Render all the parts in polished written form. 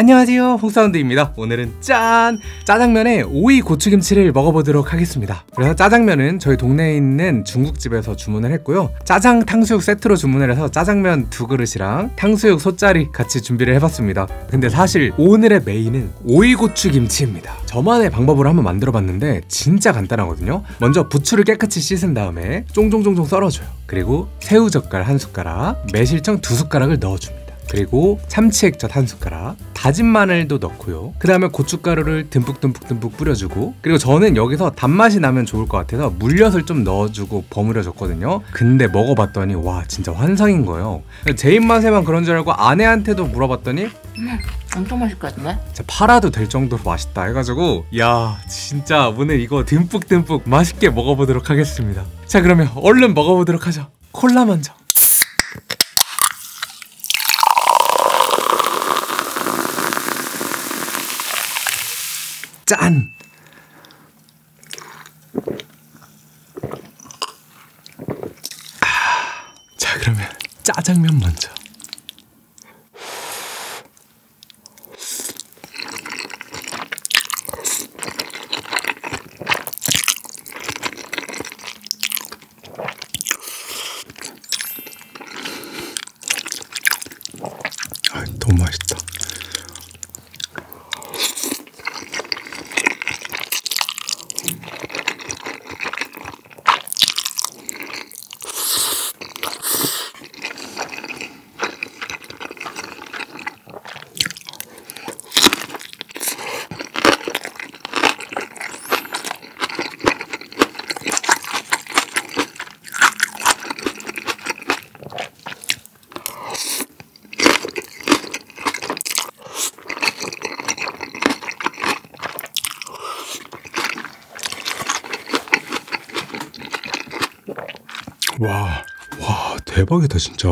안녕하세요, 홍사운드입니다. 오늘은 짠! 짜장면에 오이 고추김치를 먹어보도록 하겠습니다. 그래서 짜장면은 저희 동네에 있는 중국집에서 주문을 했고요. 짜장 탕수육 세트로 주문을 해서 짜장면 2그릇이랑 탕수육 솥짜리 같이 준비를 해봤습니다. 근데 사실 오늘의 메인은 오이 고추김치입니다. 저만의 방법으로 한번 만들어봤는데 진짜 간단하거든요. 먼저 부추를 깨끗이 씻은 다음에 쫑쫑쫑쫑 썰어줘요. 그리고 새우젓갈 1숟가락, 매실청 2숟가락을 넣어줍니다. 그리고 참치액젓 1숟가락, 다진 마늘도 넣고요. 그 다음에 고춧가루를 듬뿍 뿌려주고, 그리고 저는 여기서 단맛이 나면 좋을 것 같아서 물엿을 좀 넣어주고 버무려 줬거든요. 근데 먹어봤더니 와, 진짜 환상인 거예요. 제 입맛에만 그런 줄 알고 아내한테도 물어봤더니 엄청 맛있을 것 같은데? 진짜 팔아도 될 정도로 맛있다 해가지고, 야, 진짜 오늘 이거 듬뿍 맛있게 먹어보도록 하겠습니다. 자, 그러면 얼른 먹어보도록 하죠. 콜라 먼저. 짠! 자, 그러면 짜장면 먼저. 너무 맛있다. 와, 대박이다 진짜.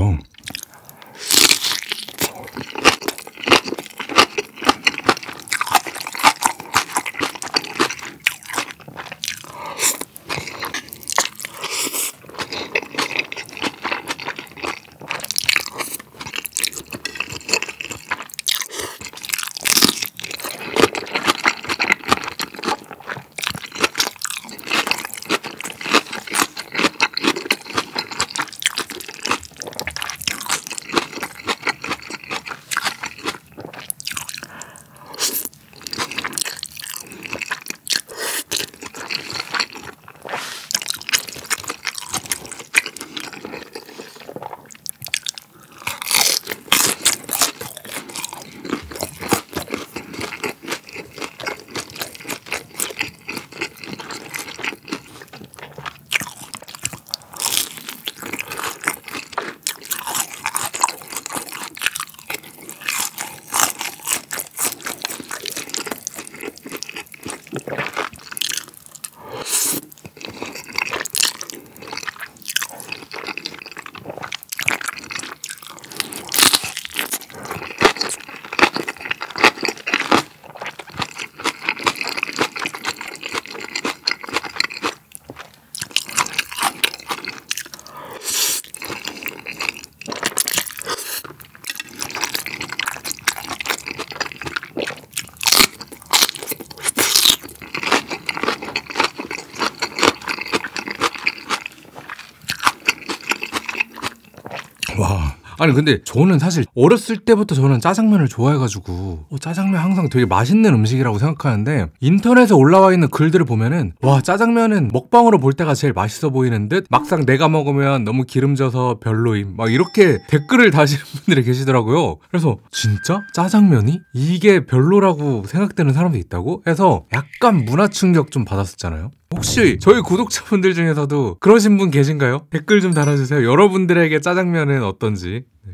와, 아니 근데 저는 사실 어렸을 때부터 저는 짜장면을 좋아해가지고 짜장면 항상 되게 맛있는 음식이라고 생각하는데, 인터넷에 올라와 있는 글들을 보면은 와, 짜장면은 먹방으로 볼 때가 제일 맛있어 보이는 듯, 막상 내가 먹으면 너무 기름져서 별로임, 막 이렇게 댓글을 다시는 분들이 계시더라고요. 그래서 진짜 짜장면이 이게 별로라고 생각되는 사람도 있다고 해서 약간 문화 충격 좀 받았었잖아요. 혹시 저희 구독자분들 중에서도 그러신 분 계신가요? 댓글 좀 달아주세요. 여러분들에게 짜장면은 어떤지. 네.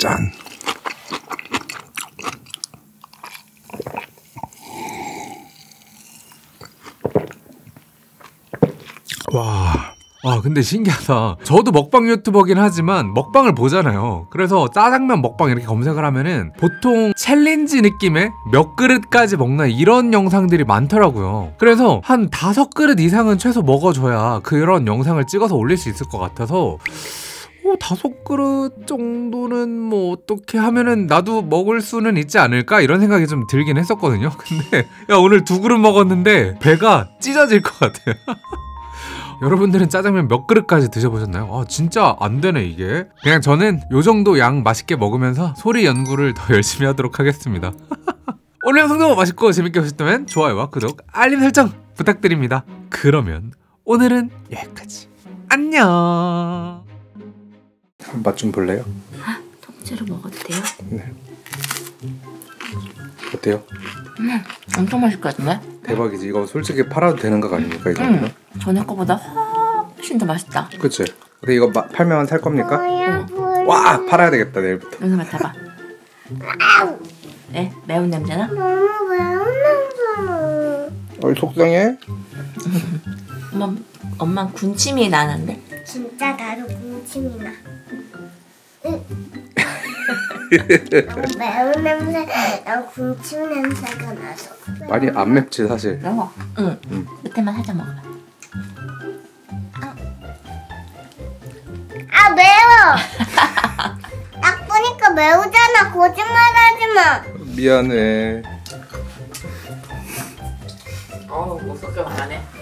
짠. 와, 근데 신기하다. 저도 먹방 유튜버긴 하지만 먹방을 보잖아요. 그래서 짜장면 먹방 이렇게 검색을 하면은 보통 챌린지 느낌의 몇 그릇까지 먹나 이런 영상들이 많더라고요. 그래서 한 5그릇 이상은 최소 먹어줘야 그런 영상을 찍어서 올릴 수 있을 것 같아서 5그릇 정도는 뭐 어떻게 하면은 나도 먹을 수는 있지 않을까 이런 생각이 좀 들긴 했었거든요. 근데 야, 오늘 2그릇 먹었는데 배가 찢어질 것 같아요. 여러분들은 짜장면 몇 그릇까지 드셔보셨나요? 아, 진짜 안 되네 이게. 그냥 저는 요 정도 양 맛있게 먹으면서 소리 연구를 더 열심히 하도록 하겠습니다. 오늘 영상도 맛있고 재밌게 보셨다면 좋아요와 구독, 알림 설정 부탁드립니다. 그러면 오늘은 여기까지. 안녕. 맛 좀 볼래요? 통째로 먹어도 돼요? 네. 어때요? 엄청 맛있을 것 같은데? 대박이지. 이거 솔직히 팔아도 되는 거 아닙니까 이 정도면? 전에 거보다 훨씬 더 맛있다. 그치? 근데 이거 팔면 살 겁니까? 와, 팔아야 되겠다 내일부터. 여기서 맡아봐. 네? 매운 냄새나? 너무 매운 냄새. 속상해? 엄마 군침이 나는데? 진짜 나도 군침이 나. 너무 매운 냄새, 난 군침 냄새가 나서. 많이 안 맵지 사실. 매워. 응. 밑에만 살짝 먹어봐. 아 매워. 딱 보니까 매우잖아. 거짓말하지 마. 미안해. 못 섞여 말하네.